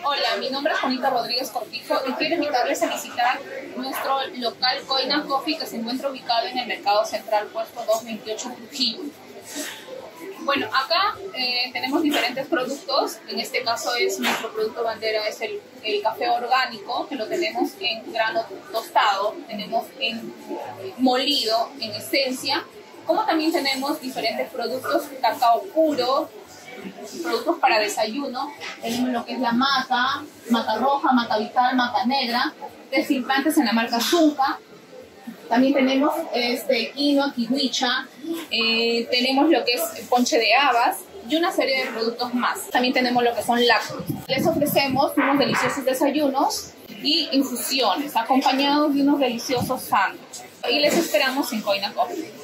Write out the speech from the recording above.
Hola, mi nombre es Juanita Rodríguez Cortijo y quiero invitarles a visitar nuestro local Coina Coffee, que se encuentra ubicado en el Mercado Central, puesto 228 Trujillo. Bueno, acá tenemos diferentes productos. En este caso nuestro producto bandera es el café orgánico, que lo tenemos en grano tostado, tenemos en molido, en esencia, como también tenemos diferentes productos, cacao puro, productos para desayuno. Tenemos lo que es la maca, maca roja, maca vital, maca negra, desinflantes en la marca Zunca. También tenemos quinoa, kiwicha, tenemos lo que es ponche de habas y una serie de productos más. También tenemos lo que son lácteos. Les ofrecemos unos deliciosos desayunos y infusiones, acompañados de unos deliciosos sándwiches. Y les esperamos en Coina Coffee.